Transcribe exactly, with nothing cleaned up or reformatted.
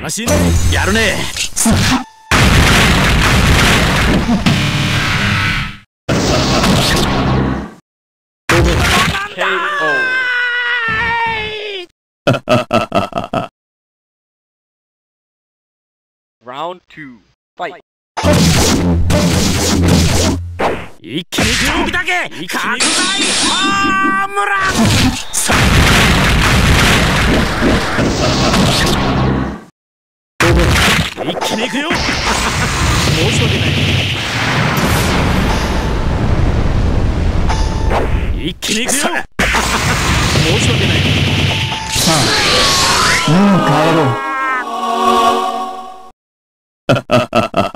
悲しいね。やるね。ケーオー Round two Fight 一気に準備だけ拡大ホームラン。一気にいくよ。申し訳ない。一気にいくよ。申し訳ない。 さあ、もう帰ろう。